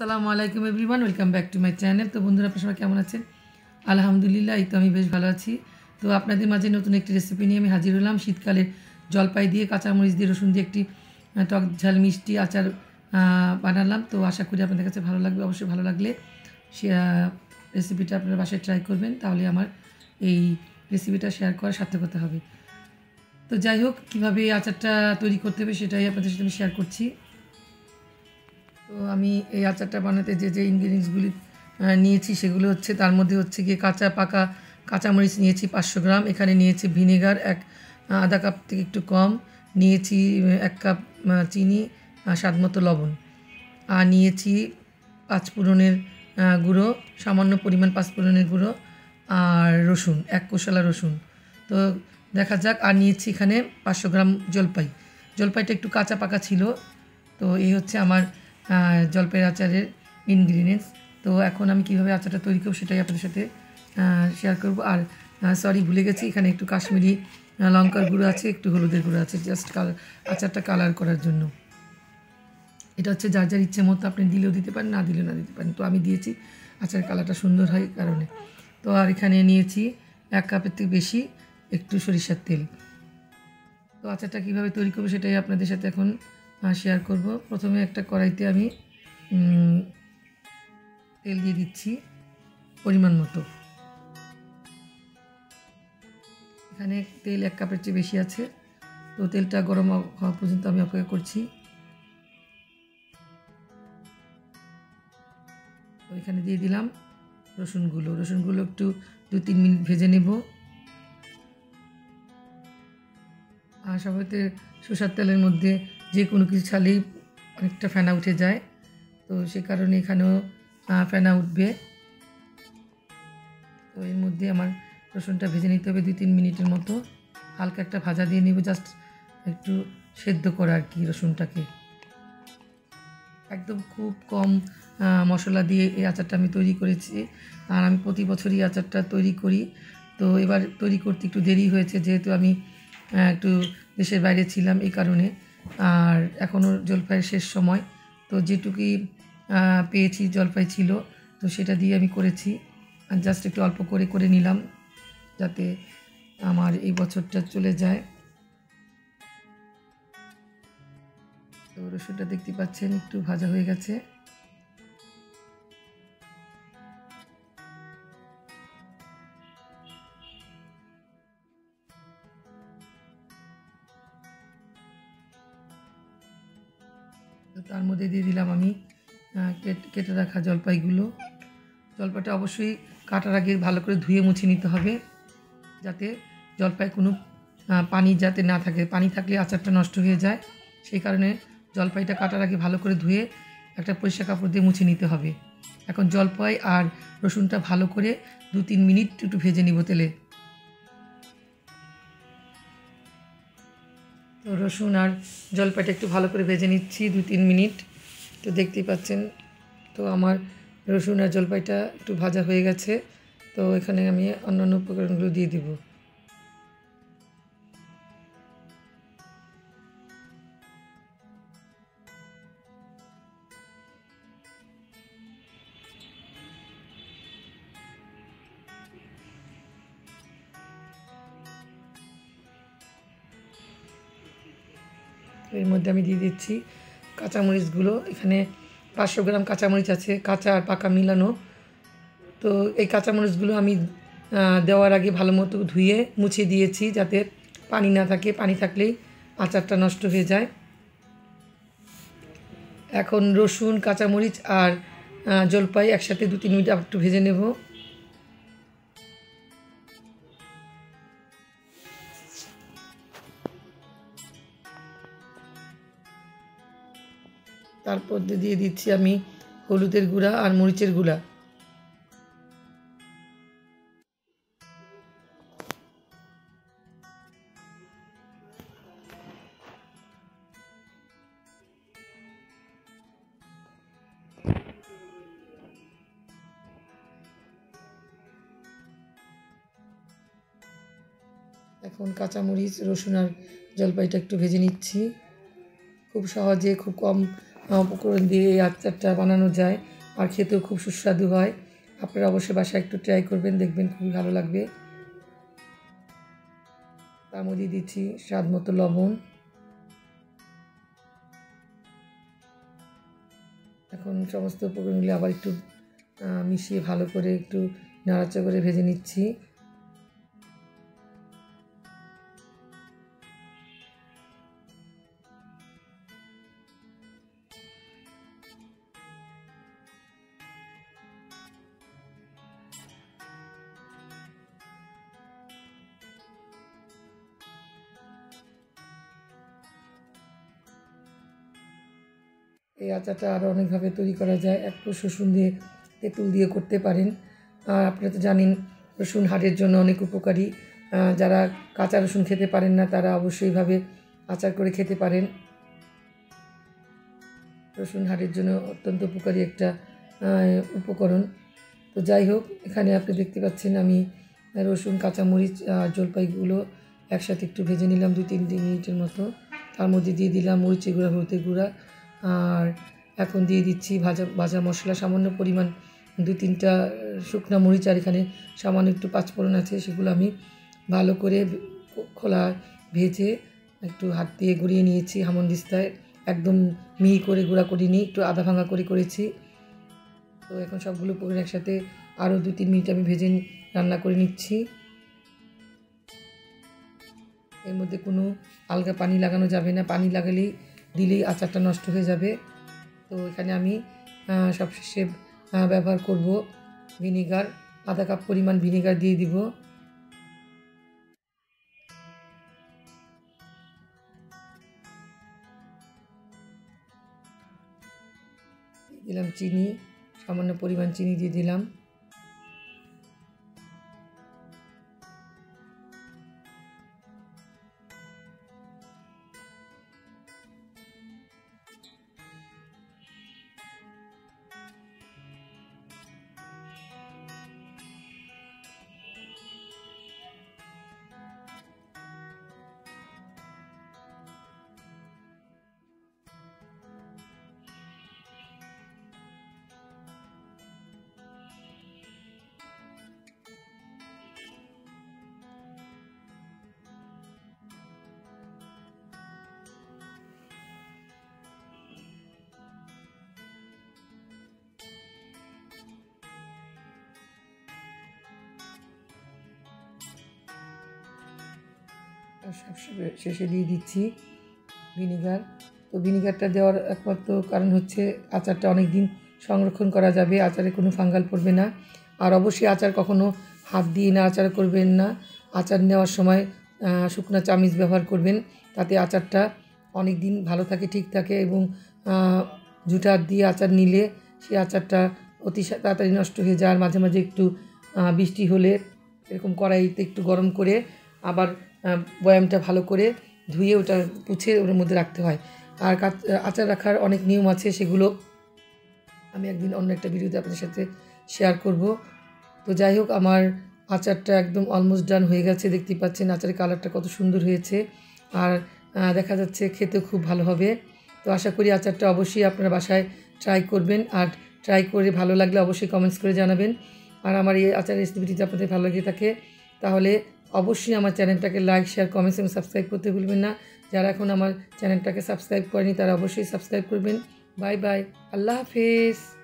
আসসালামু আলাইকুম everyone, welcome back to my channel. তো বন্ধুরা, আপনারা সবাই কেমন আছেন? আলহামদুলিল্লাহ, এই তো আমি বেশ ভালো আছি। তো আপনাদের মাঝে নতুন একটি রেসিপি নিয়ে আমি হাজির হলাম। শীতকালে জলপাই দিয়ে, কাঁচামরিচ দিয়ে, রসুন দিয়ে একটি টক ঝাল মিষ্টি আচার বানালাম। তো আশা করি আপনাদের কাছে ভালো লাগবে। অবশ্যই ভালো লাগলে সে রেসিপিটা আপনারা বাসায় ট্রাই করবেন, তাহলে আমার এই রেসিপিটা শেয়ার করার সার্থকতা হবে। তো যাই হোক, কীভাবে এই আচারটা তৈরি করতে হবে সেটাই আপনাদের সাথে আমি শেয়ার করছি। তো আমি এই আচারটা বানাতে যে ইনগ্রিডিয়েন্টসগুলি নিয়েছি সেগুলো হচ্ছে, তার মধ্যে হচ্ছে গিয়ে পাকা কাঁচামরিচ নিয়েছি 500 গ্রাম। এখানে নিয়েছি ভিনেগার আধা কাপ থেকে একটু কম, নিয়েছি 1 কাপ চিনি, স্বাদ মতো লবণ, আর নিয়েছি পাঁচফোড়নের গুঁড়ো, সামান্য পরিমাণ পাঁচফোড়নের গুঁড়ো, আর রসুন, 1 কোশলা রসুন। তো দেখা যাক। আর নিয়েছি এখানে 500 গ্রাম জলপাইটা একটু কাঁচা পাকা ছিল। তো এই হচ্ছে আমার জলপাইয়ের আচারের ইনগ্রিডিয়েন্টস। তো এখন আমি কীভাবে আচারটা তৈরি করব সেটাই আপনাদের সাথে শেয়ার করব। আর সরি, ভুলে গেছি, এখানে একটু কাশ্মীরি লঙ্কার গুঁড়ো আছে, একটু হলুদের গুঁড়ো আছে, জাস্ট আচারটা কালার করার জন্য। এটা হচ্ছে যার যার ইচ্ছে মতো, আপনি দিলেও দিতে পারেন, না দিলেও না দিতে পারেন। তো আমি দিয়েছি, আচারের কালারটা সুন্দর হয় কারণে। তো আর এখানে নিয়েছি 1 কাপের থেকে বেশি একটু সরিষার তেল। তো আচারটা কীভাবে তৈরি করবো সেটাই আপনাদের সাথে এখন শেয়ার করব। প্রথমে একটা কড়াইতে আমি তেল দিয়ে দিচ্ছি পরিমাণ মতো। এখানে তেল 1 কাপের চেয়ে বেশি আছে। তো তেলটা গরম হওয়া পর্যন্ত আমি অপেক্ষা করছি। তো এখানে দিয়ে দিলাম রসুনগুলো একটু 2-3 মিনিট ভেজে নেব। আর সবাইতে সরষের তেলের মধ্যে যে কোনো কিছু ছাড়লেই অনেকটা ফেনা উঠে যায়, তো সে কারণে এখানেও ফেনা উঠবে। তো এর মধ্যে আমার রসুনটা ভেজে নিতে হবে 2-3 মিনিটের মতো। হালকা একটা ভাজা দিয়ে নেব, জাস্ট একটু সেদ্ধ করা আর কি রসুনটাকে। একদম খুব কম মশলা দিয়ে এই আচারটা আমি তৈরি করেছি, আর আমি প্রতি বছরই আচারটা তৈরি করি। তো এবার তৈরি করতে একটু দেরি হয়েছে, যেহেতু আমি একটু দেশের বাইরে ছিলাম এই কারণে। আর এখনও জলপাইয়ের শেষ সময়, তো যেটুকুই পেয়েছি জলপাই ছিল, তো সেটা দিয়ে আমি করেছি। আর জাস্ট একটু অল্প করে নিলাম, যাতে আমার এই বছরটা চলে যায়। তো রসুনটা দেখতে পাচ্ছেন একটু ভাজা হয়ে গেছে। তো তার মধ্যে দিয়ে দিলাম আমি কেটে রাখা জলপাইটা অবশ্যই কাটার আগে ভালো করে ধুয়ে মুছে নিতে হবে, যাতে জলপাই কোনো পানি যাতে না থাকে। পানি থাকলে আচারটা নষ্ট হয়ে যায়, সেই কারণে জলপাইটা কাটার আগে ভালো করে ধুয়ে একটা পরিষ্কার কাপড় দিয়ে মুছে নিতে হবে। এখন জলপাই আর রসুনটা ভালো করে 2-3 মিনিট একটু ভেজে নিব তেলে। তো রসুন আর জলপাইটা একটু ভালো করে ভেজে নিচ্ছি 2-3 মিনিট। তো দেখতেই পাচ্ছেন, তো আমার রসুন আর জলপাইটা একটু ভাজা হয়ে গেছে। তো এখানে আমি অন্যান্য উপকরণগুলো দিয়ে দিব। এর মধ্যে আমি দিয়ে দিচ্ছি কাঁচামরিচগুলো। এখানে 500 গ্রাম কাঁচামরিচ আছে, কাঁচা আর পাকা মিলানো। তো এই কাঁচামরিচগুলো আমি দেওয়ার আগে ভালো মতো ধুয়ে মুছে দিয়েছি, যাতে পানি না থাকে। পানি থাকলেই আচারটা নষ্ট হয়ে যায়। এখন রসুন, কাঁচামরিচ আর জলপাই একসাথে 2-3 মিনিট একটু ভেজে নেব। তারপর দিয়ে দিচ্ছি আমি হলুদের গুঁড়া আর মরিচের গুঁড়া। এখন কাঁচামরিচ, রসুন আর জলপাইটা একটু ভেজে নিচ্ছি। খুব সহজে, খুব কম উপকরণ দিয়ে এই আচারটা বানানো যায়, আর খেতেও খুব সুস্বাদু হয়। আপনারা অবশ্যই বাসায় একটু ট্রাই করবেন, দেখবেন খুবই ভালো লাগবে। তার মধ্যে দিচ্ছি স্বাদ মতো লবণ। এখন সমস্ত উপকরণগুলো আবার একটু মিশিয়ে ভালো করে একটু নাড়াচাড়া করে ভেজে নিচ্ছি। এই আচারটা আরও অনেকভাবে তৈরি করা যায়। একটু রসুন দিয়ে, তেঁতুল দিয়ে করতে পারেন। আর আপনারা তো জানেন রসুন হাড়ের জন্য অনেক উপকারী। যারা কাঁচা রসুন খেতে পারেন না তারা অবশ্যই এইভাবে আচার করে খেতে পারেন। রসুন হাড়ের জন্য অত্যন্ত উপকারী একটা উপকরণ। তো যাই হোক, এখানে আপনি দেখতে পাচ্ছেন আমি রসুন, কাঁচামরিচ, জলপাইগুলো একসাথে একটু ভেজে নিলাম 2-3 মিনিটের মতো। তার মধ্যে দিয়ে দিলাম মরিচের গুঁড়া, হলুদের গুঁড়া, আর এখন দিয়ে দিচ্ছি ভাজা মশলা সামান্য পরিমাণ 2-3টা শুকনো মরিচ, আর এখানে সামান্য একটু পাঁচফোড়ন আছে, সেগুলো আমি ভালো করে খোলা ভেজে একটু হাত দিয়ে গুঁড়িয়ে নিয়েছি হামানদিস্তায়। একদম মিহি করে গুঁড়া করিনি, একটু আধা ভাঙা করে করেছি। তো এখন সবগুলো উপকরণ একসাথে আরও 2-3 মিনিট আমি ভেজে রান্না করে নিচ্ছি। এর মধ্যে কোনো আলগা পানি লাগানো যাবে না, পানি দিলেই আচারটা নষ্ট হয়ে যাবে। তো এখানে আমি সবশেষে ব্যবহার করব ভিনেগার। আধা কাপ পরিমাণ ভিনেগার দিয়ে দিব। দিলাম চিনি, সামান্য পরিমাণ চিনি দিয়ে দিলাম। সব শেষে দিয়ে দিচ্ছি ভিনেগার। তো ভিনেগারটা দেওয়ার একমাত্র কারণ হচ্ছে আচারটা অনেক দিন সংরক্ষণ করা যাবে, আচারে কোনো ফাঙ্গাল পড়বে না। আর অবশ্যই আচার কখনো হাত দিয়ে নাড়াচাড়া করবেন না। আচার নেওয়ার সময় শুকনো চামিচ ব্যবহার করবেন, তাতে আচারটা অনেক দিন ভালো থাকে, ঠিক থাকে। এবং জুটা হাত দিয়ে আচার নিলে সেই আচারটা অতি তাড়াতাড়ি নষ্ট হয়ে যায়। আর মাঝে মাঝে একটু বৃষ্টি হলে এরকম কড়াইতে একটু গরম করে আবার বয়ামটা ভালো করে ধুয়ে ওটা পুছে ওর মধ্যে রাখতে হয়। আর আচার রাখার অনেক নিয়ম আছে, সেগুলো আমি একদিন অন্য একটা ভিডিওতে আপনাদের সাথে শেয়ার করব। তো যাই হোক, আমার আচারটা একদম অলমোস্ট ডান হয়ে গেছে। দেখতেই পাচ্ছেন আচারের কালারটা কত সুন্দর হয়েছে, আর দেখা যাচ্ছে খেতেও খুব ভালো হবে। তো আশা করি আচারটা অবশ্যই আপনারা বাসায় ট্রাই করবেন, আর ট্রাই করে ভালো লাগলে অবশ্যই কমেন্টস করে জানাবেন। আর আমার এই আচার রেসিপিটি যদি আপনাদের ভালো লাগে থাকে তাহলে অবশ্যই আমার চ্যানেলটাকে লাইক, শেয়ার, কমেন্টস এবং সাবস্ক্রাইব করতে ভুলবেন না। যারা এখন আমার চ্যানেলটাকে সাবস্ক্রাইব করেনি তারা অবশ্যই সাবস্ক্রাইব করবেন। বাই বাই, আল্লাহ হাফেজ।